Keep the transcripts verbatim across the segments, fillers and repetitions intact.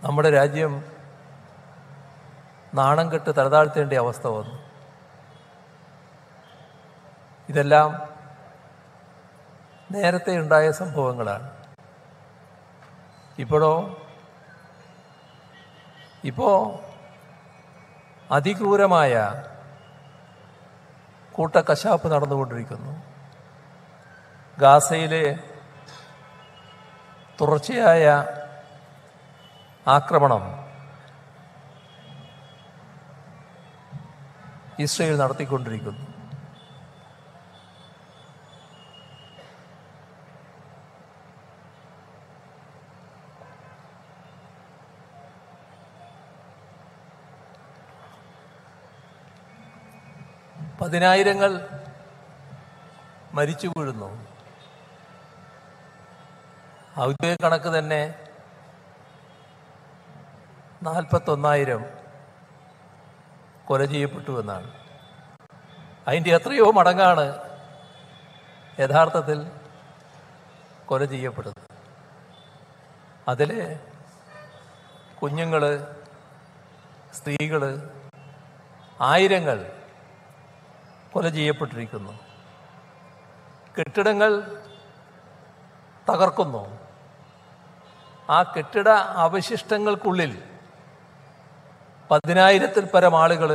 നമ്മുടെ രാജ്യം നാണം കെട്ട് തലതാഴ്ത്തേണ്ട അവസ്ഥ വന്നു. ഇതെല്ലാം നേരത്തെ ഉണ്ടായ സംഭവങ്ങളാണ്. ഇപ്പോഴോ ഇപ്പോൾ അതിക്രൂരമായ കൂട്ടക്കശാപ്പ് നടന്നുകൊണ്ടിരിക്കുന്നു. ഗാസയിലെ തുടർച്ചയായ ആക്രമണം ഇസ്രയേൽ നടത്തിക്കൊണ്ടിരിക്കുന്നു. പതിനായിരങ്ങൾ മരിച്ചു വീഴുന്നു. ഔദ്യോഗിക കണക്ക് തന്നെ നാൽപ്പത്തൊന്നായിരം കൊല ചെയ്യപ്പെട്ടു എന്നാണ്. അതിൻ്റെ എത്രയോ മടങ്ങാണ് യഥാർത്ഥത്തിൽ കൊല ചെയ്യപ്പെടുന്നത്. അതിൽ കുഞ്ഞുങ്ങൾ, സ്ത്രീകൾ, ആയിരങ്ങൾ കൊല ചെയ്യപ്പെട്ടിരിക്കുന്നു. കെട്ടിടങ്ങൾ തകർക്കുന്നു. ആ കെട്ടിട അവശിഷ്ടങ്ങൾക്കുള്ളിൽ പതിനായിരത്തിൽ പരം ആളുകൾ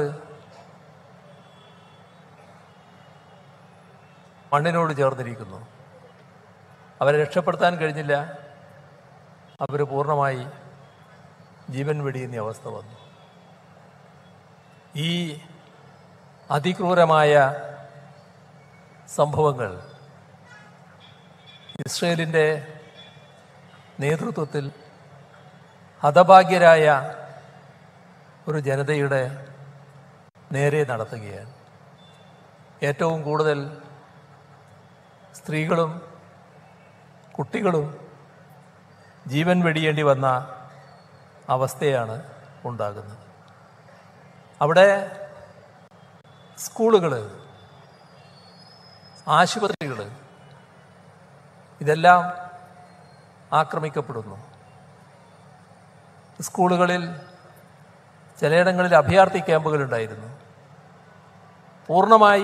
മണ്ണിനോട് ചേർന്നിരിക്കുന്നു. അവരെ രക്ഷപ്പെടുത്താൻ കഴിഞ്ഞില്ല. അവർ പൂർണ്ണമായി ജീവൻ വെടിയുന്ന അവസ്ഥ വന്നു. ഈ അതിക്രൂരമായ സംഭവങ്ങൾ ഇസ്രയേലിൻ്റെ നേതൃത്വത്തിൽ ഹതഭാഗ്യരായ ഒരു ജനതയുടെ നേരെ നടത്തുകയാണ്. ഏറ്റവും കൂടുതൽ സ്ത്രീകളും കുട്ടികളും ജീവൻ വെടിയേണ്ടി വന്ന അവസ്ഥയാണ് ഉണ്ടാകുന്നത്. അവിടെ സ്കൂളുകൾ, ആശുപത്രികൾ ഇതെല്ലാം ആക്രമിക്കപ്പെടുന്നു. സ്കൂളുകളിൽ ചിലയിടങ്ങളിൽ അഭയാർത്ഥി ക്യാമ്പുകളുണ്ടായിരുന്നു. പൂർണ്ണമായി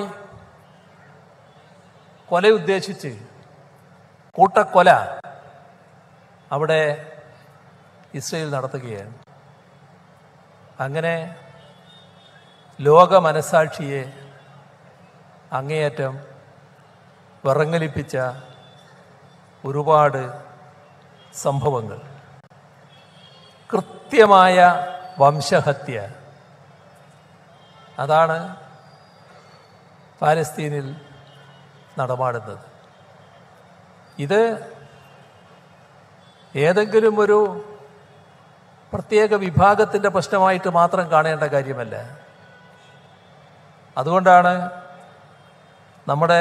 കൊല ഉദ്ദേശിച്ച് കൂട്ടക്കൊല അവിടെ ഇസ്രയേൽ നടത്തുകയാണ്. അങ്ങനെ ലോക മനസാക്ഷിയെ അങ്ങേയറ്റം വിറങ്ങലിപ്പിച്ച ഒരുപാട് സംഭവങ്ങൾ. കൃത്യമായ വംശഹത്യ, അതാണ് പാലസ്തീനിൽ നടമാടുന്നത്. ഇത് ഏതെങ്കിലും ഒരു പ്രത്യേക വിഭാഗത്തിൻ്റെ പ്രശ്നമായിട്ട് മാത്രം കാണേണ്ട കാര്യമല്ല. അതുകൊണ്ടാണ് നമ്മുടെ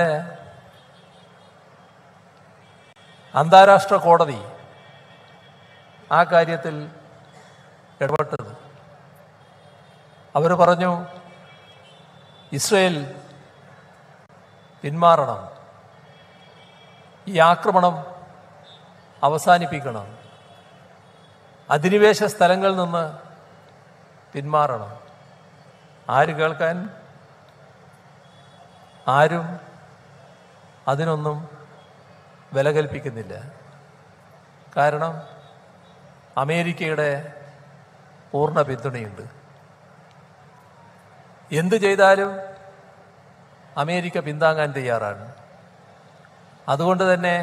അന്താരാഷ്ട്ര കോടതി ആ കാര്യത്തിൽ ഇടപെട്ടത്. അവർ പറഞ്ഞു, ഇസ്രയേൽ പിന്മാറണം, ഈ ആക്രമണം അവസാനിപ്പിക്കണം, അധിനിവേശ സ്ഥലങ്ങളിൽ നിന്ന് പിന്മാറണം. ആര് കേൾക്കാൻ? ആരും അതിനൊന്നും വില കൽപ്പിക്കുന്നില്ല. കാരണം അമേരിക്കയുടെ പൂർണ്ണ പിന്തുണയുണ്ട്. എന്തു ചെയ്താലും അമേരിക്ക പിന്താങ്ങാൻ തയ്യാറാണ്. അതുകൊണ്ട് തന്നെ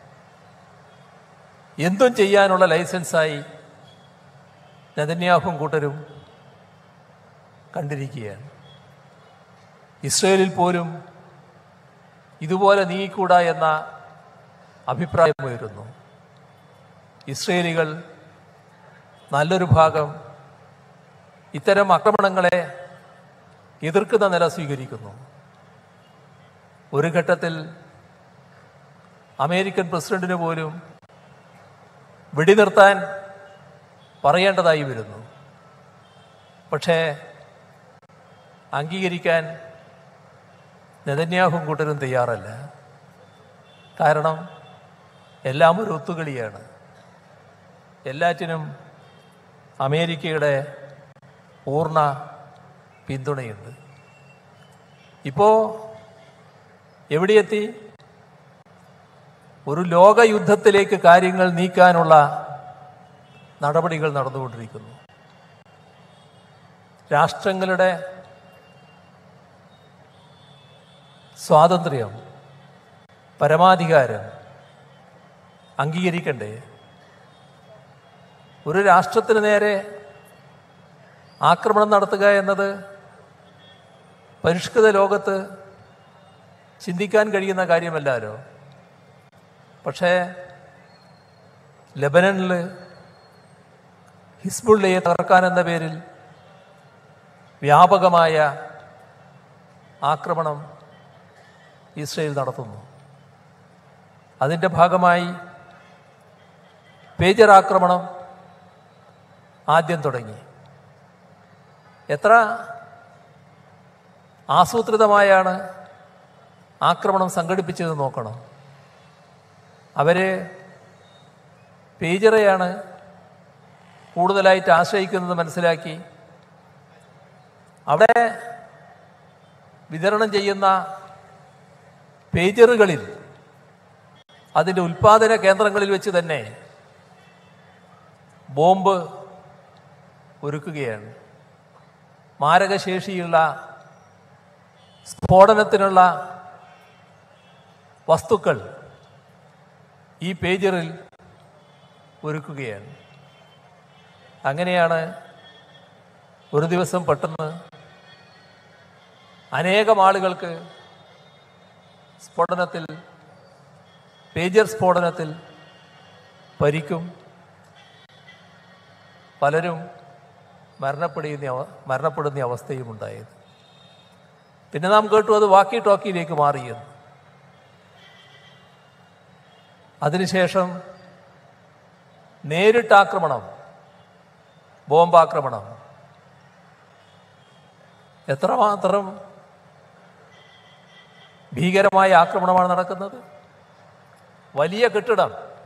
എന്തും ചെയ്യാനുള്ള ലൈസൻസായി നെതന്യാഹുവും കൂട്ടരും കണ്ടിരിക്കുകയാണ്. ഇസ്രയേലിൽ പോലും ഇതുപോലെ നീങ്ങിക്കൂടാ എന്ന അഭിപ്രായം ഉയരുന്നു. ഇസ്രയേലികൾ നല്ലൊരു ഭാഗം ഇത്തരം ആക്രമണങ്ങളെ എതിർക്കുന്ന നില സ്വീകരിക്കുന്നു. ഒരു ഘട്ടത്തിൽ അമേരിക്കൻ പ്രസിഡന്റിന് പോലും വെടിനിർത്താൻ പറയേണ്ടതായി വരുന്നു. പക്ഷേ അംഗീകരിക്കാൻ നെതന്യാഹുവും കൂട്ടരും തയ്യാറല്ല. കാരണം എല്ലാം ഒരു ഒത്തുകളിയാണ്. എല്ലാറ്റിനും അമേരിക്കയുടെ പൂർണ്ണ പിന്തുണയുണ്ട്. ഇപ്പോൾ എവിടെയെത്തി? ഒരു ലോകയുദ്ധത്തിലേക്ക് കാര്യങ്ങൾ നീക്കാനുള്ള നടപടികൾ നടന്നുകൊണ്ടിരിക്കുന്നു. രാഷ്ട്രങ്ങളുടെ സ്വാതന്ത്ര്യം, പരമാധികാരം അംഗീകരിക്കണ്ടേ? ഒരു രാഷ്ട്രത്തിന് നേരെ ആക്രമണം നടത്തുക എന്നത് പരിഷ്കൃത ലോകത്ത് ചിന്തിക്കാൻ കഴിയുന്ന കാര്യമല്ലല്ലോ. പക്ഷേ ലെബനനിൽ ഹിസ്ബുള്ളയെ തകർക്കാൻ എന്ന പേരിൽ വ്യാപകമായ ആക്രമണം ഇസ്രയേൽ നടത്തുന്നു. അതിൻ്റെ ഭാഗമായി പേജർ ആക്രമണം ആദ്യം തുടങ്ങി. എത്ര ആസൂത്രിതമായാണ് ആക്രമണം സംഘടിപ്പിച്ചത് നോക്കണം. അവർ പേജറെയാണ് കൂടുതലായിട്ട് ആശ്രയിക്കുന്നത് മനസ്സിലാക്കി അവിടെ വിതരണം ചെയ്യുന്ന പേജറുകളിൽ അതിൻ്റെ ഉൽപ്പാദന കേന്ദ്രങ്ങളിൽ വെച്ച് തന്നെ ബോംബ് ഒരുക്കുകയാണ്. മാരകശേഷിയുള്ള സ്ഫോടനത്തിനുള്ള വസ്തുക്കൾ ഈ പേജറിൽ ഒരുക്കുകയാണ്. അങ്ങനെയാണ് ഒരു ദിവസം പെട്ടെന്ന് അനേകം ആളുകൾക്ക് സ്ഫോടനത്തിൽ, പേജർ സ്ഫോടനത്തിൽ പരിക്കും, പലരും മരണപ്പെടുന്ന മരണപ്പെടുന്ന അവസ്ഥയും ഉണ്ടായത്. പിന്നെ നാം കേട്ടു അത് വാക്കി ടോക്കിയിലേക്ക് മാറിയെന്ന്. അതിനുശേഷം നേരിട്ടാക്രമണം, ബോംബാക്രമണം. എത്രമാത്രം ഭീകരമായ ആക്രമണമാണ് നടക്കുന്നത്. വലിയ കെട്ടിടം